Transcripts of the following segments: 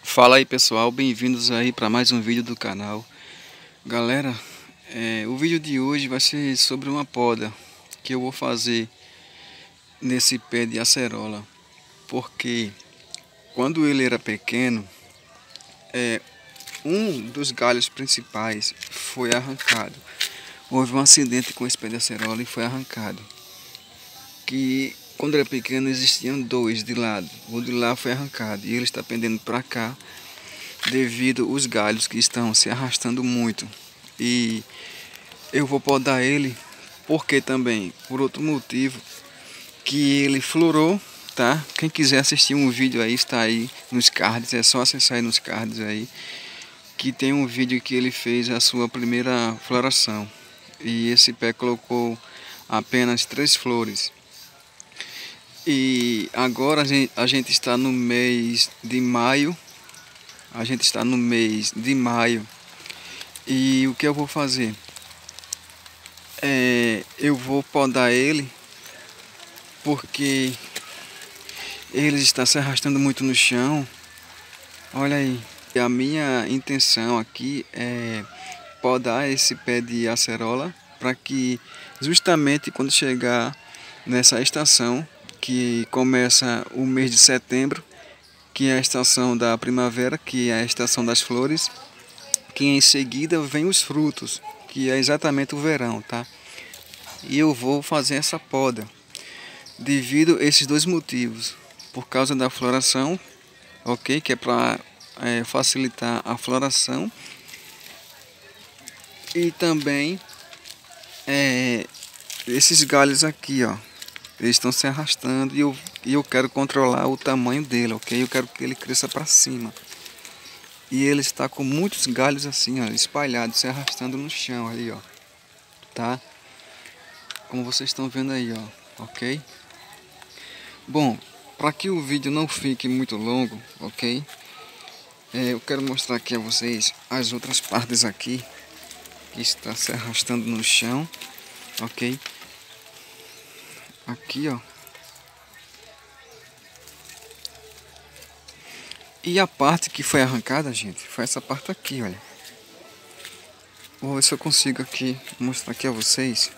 Fala aí pessoal, bem-vindos aí para mais um vídeo do canal. Galera, o vídeo de hoje vai ser sobre uma poda que eu vou fazer nesse pé de acerola. Porque quando ele era pequeno, um dos galhos principais foi arrancado. Houve um acidente com esse pé de acerola e foi arrancado. Que quando era pequeno existiam dois de lado, o de lá foi arrancado e ele está pendendo para cá devido aos galhos que estão se arrastando muito. E eu vou podar ele porque também, por outro motivo, que ele florou, tá? Quem quiser assistir um vídeo aí, está aí nos cards, é só acessar aí nos cards aí, que tem um vídeo que ele fez a sua primeira floração. E esse pé colocou apenas 3 flores. E agora a gente está no mês de maio. E o que eu vou fazer? Eu vou podar ele porque ele está se arrastando muito no chão. Olha aí. E a minha intenção aqui é podar esse pé de acerola para que justamente quando chegar nessa estação que começa o mês de setembro, que é a estação da primavera, que é a estação das flores, que em seguida vem os frutos, que é exatamente o verão, tá? E eu vou fazer essa poda devido a esses dois motivos. Por causa da floração, ok? Que é para facilitar a floração. E também esses galhos aqui, ó, eles estão se arrastando e eu quero controlar o tamanho dele, ok? Eu quero que ele cresça para cima. E ele está com muitos galhos assim, ó, espalhados, se arrastando no chão ali, ó, tá? Como vocês estão vendo aí, ó, ok? Bom, para que o vídeo não fique muito longo, ok? Eu quero mostrar aqui a vocês as outras partes aqui que está se arrastando no chão, ok? Aqui, ó. E a parte que foi arrancada, gente, foi essa parte aqui, olha. Vou ver se eu consigo aqui mostrar aqui a vocês.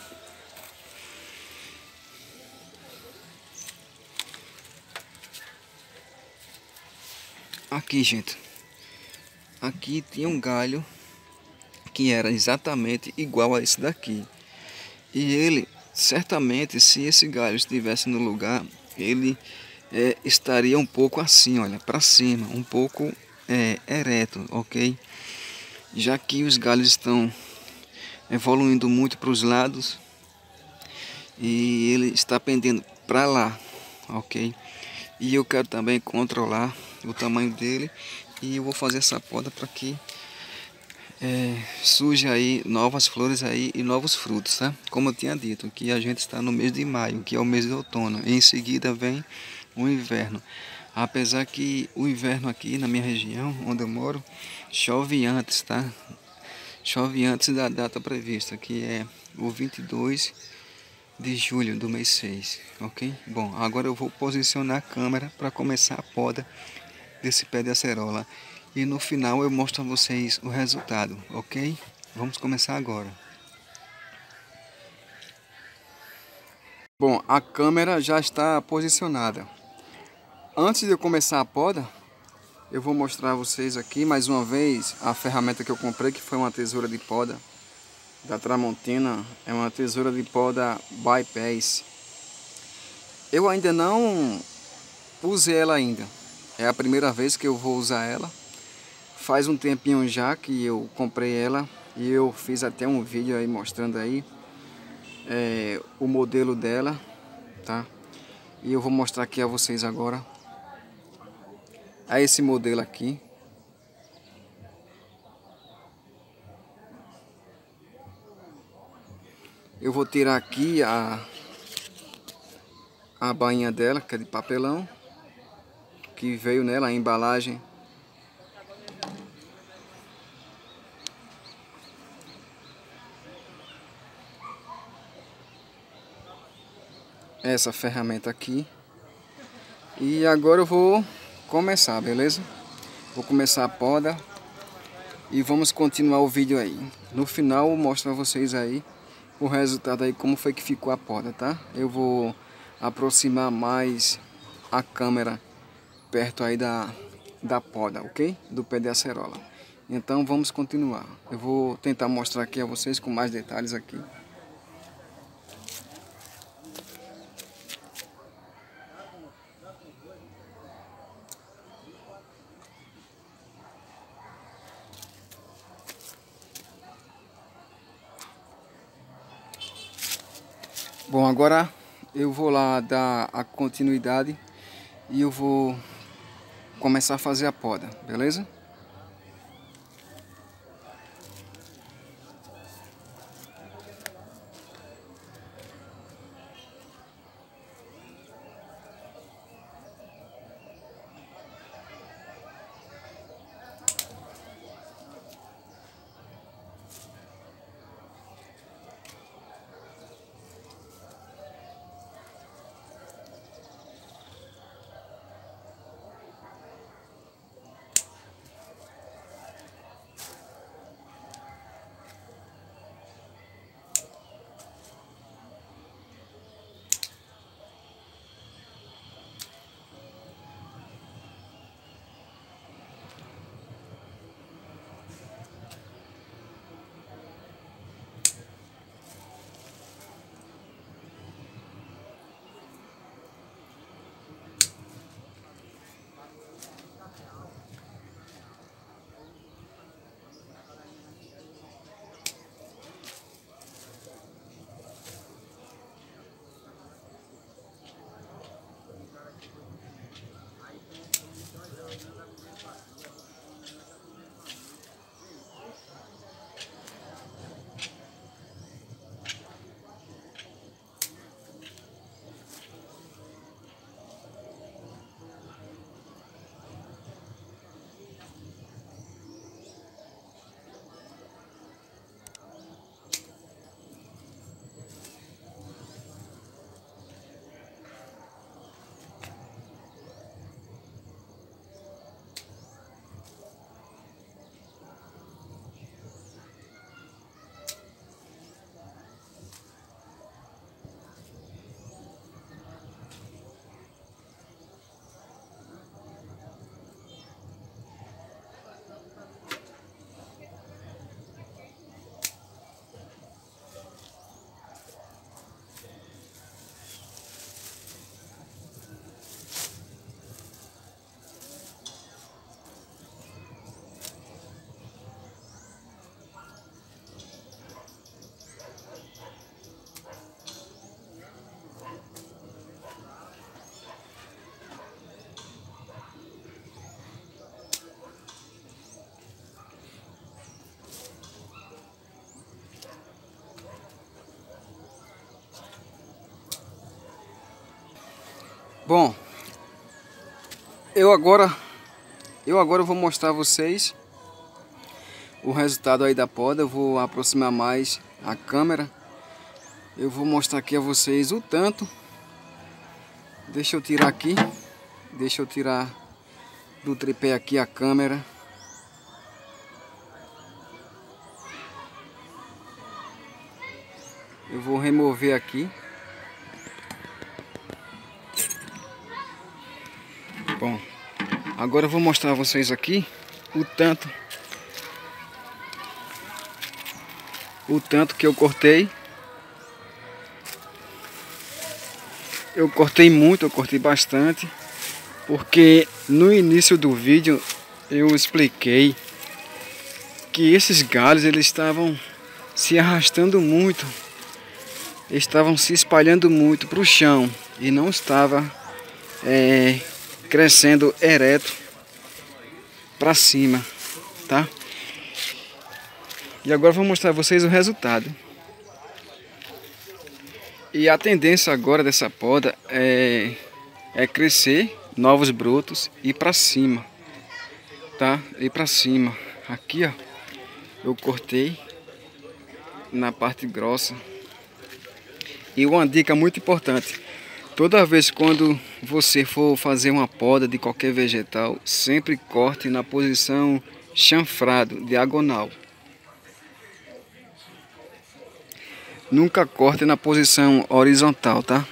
Aqui, gente. Aqui tinha um galho que era exatamente igual a esse daqui. E ele, certamente, se esse galho estivesse no lugar, ele estaria um pouco assim, olha, para cima, um pouco ereto, ok? Já que os galhos estão evoluindo muito para os lados e ele está pendendo para lá, ok? E eu quero também controlar o tamanho dele e eu vou fazer essa poda para que surge aí novas flores aí e novos frutos, tá? Como eu tinha dito, que a gente está no mês de maio, que é o mês de outono, e em seguida vem o inverno. Apesar que o inverno aqui na minha região, onde eu moro, chove antes, tá? Chove antes da data prevista, que é o 22 de julho do mês 6, ok? Bom, agora eu vou posicionar a câmera para começar a poda desse pé de acerola. E no final eu mostro a vocês o resultado, ok? Vamos começar agora. Bom, a câmera já está posicionada. Antes de eu começar a poda, eu vou mostrar a vocês aqui mais uma vez a ferramenta que eu comprei, que foi uma tesoura de poda da Tramontina. É uma tesoura de poda bypass. Eu ainda não usei ela ainda. É a primeira vez que eu vou usar ela. Faz um tempinho já que eu comprei ela e eu fiz até um vídeo aí mostrando aí o modelo dela, tá? E eu vou mostrar aqui a vocês agora. É esse modelo aqui. Eu vou tirar aqui a bainha dela, que é de papelão, que veio nela a embalagem. Essa ferramenta aqui. E agora eu vou começar, beleza? Vou começar a poda e vamos continuar o vídeo aí. No final eu mostro a vocês aí o resultado aí, como foi que ficou a poda, tá? Eu vou aproximar mais a câmera perto aí da poda, ok? Do pé de acerola. Então vamos continuar. Eu vou tentar mostrar aqui a vocês com mais detalhes aqui. Bom, agora eu vou lá dar a continuidade e eu vou começar a fazer a poda, beleza? Bom, eu agora vou mostrar a vocês o resultado aí da poda. Eu vou aproximar mais a câmera. Eu vou mostrar aqui a vocês o tanto. Deixa eu tirar aqui. Deixa eu tirar do tripé aqui a câmera. Eu vou remover aqui. Bom, agora eu vou mostrar a vocês aqui o tanto que eu cortei. Eu cortei muito, eu cortei bastante, porque no início do vídeo eu expliquei que esses galhos eles estavam se arrastando muito, estavam se espalhando muito para o chão e não estava crescendo ereto para cima, tá? E agora eu vou mostrar a vocês o resultado. E a tendência agora dessa poda é crescer novos brotos e para cima, tá? E para cima. Aqui, ó, eu cortei na parte grossa. E uma dica muito importante: Toda vez quando você for fazer uma poda de qualquer vegetal, sempre corte na posição chanfrado, diagonal. Nunca corte na posição horizontal, tá?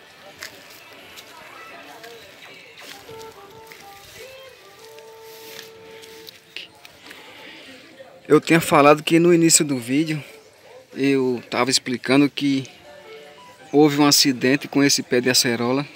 Eu tinha falado que no início do vídeo eu estava explicando que houve um acidente com esse pé de acerola,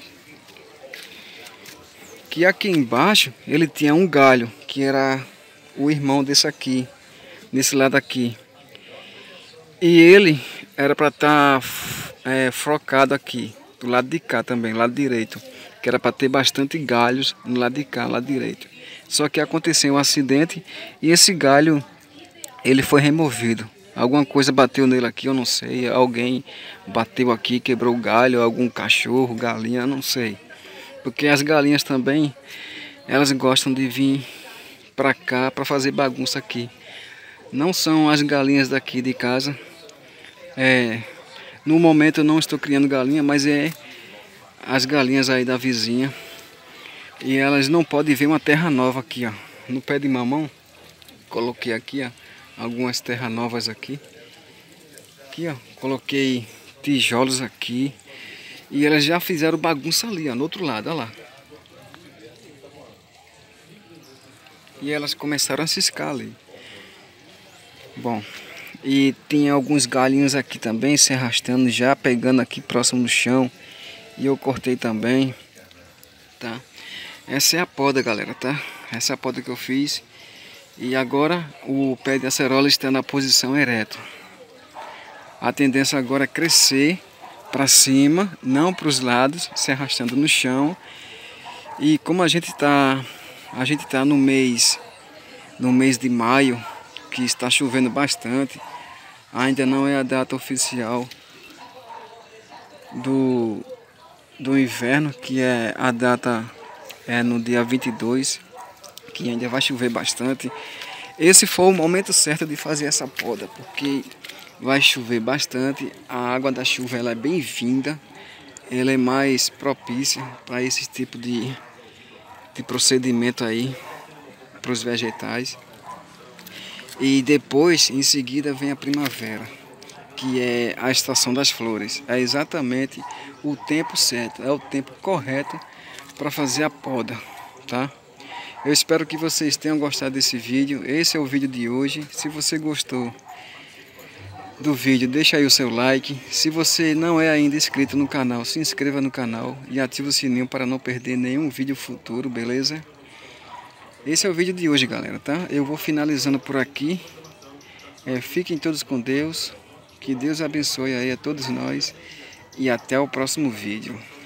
que aqui embaixo ele tinha um galho que era o irmão desse aqui, nesse lado aqui, e ele era para estar frocado aqui do lado de cá também, lado direito, que era para ter bastante galhos no lado de cá, lado direito. Só que aconteceu um acidente e esse galho ele foi removido. Alguma coisa bateu nele aqui, eu não sei. Alguém bateu aqui, quebrou o galho, algum cachorro, galinha, eu não sei. Porque as galinhas também, elas gostam de vir pra cá pra fazer bagunça aqui. Não são as galinhas daqui de casa. No momento eu não estou criando galinha, mas é as galinhas aí da vizinha. E elas não podem ver uma terra nova aqui, ó. No pé de mamão, coloquei aqui, ó, algumas terras novas aqui. Aqui, ó, coloquei tijolos aqui. E elas já fizeram bagunça ali, ó, no outro lado, ó lá. E elas começaram a ciscar ali. Bom, e tinha alguns galinhos aqui também se arrastando, já pegando aqui próximo do chão. E eu cortei também, tá? Essa é a poda, galera, tá? Essa é a poda que eu fiz. E agora o pé de acerola está na posição ereto. A tendência agora é crescer para cima, não para os lados, se arrastando no chão. E como a gente tá no mês de maio, que está chovendo bastante, ainda não é a data oficial do inverno, que é a data no dia 22, que ainda vai chover bastante. Esse foi o momento certo de fazer essa poda, porque vai chover bastante, a água da chuva ela é bem-vinda, ela é mais propícia para esse tipo de procedimento aí para os vegetais. E depois, em seguida, vem a primavera, que é a estação das flores. É exatamente o tempo certo, é o tempo correto para fazer a poda, tá? Eu espero que vocês tenham gostado desse vídeo. Esse é o vídeo de hoje. Se você gostou do vídeo, deixa aí o seu like. Se você não é ainda inscrito no canal, se inscreva no canal e ative o sininho para não perder nenhum vídeo futuro, beleza? Esse é o vídeo de hoje, galera, tá? Eu vou finalizando por aqui. Fiquem todos com Deus. Que Deus abençoe aí a todos nós. E até o próximo vídeo.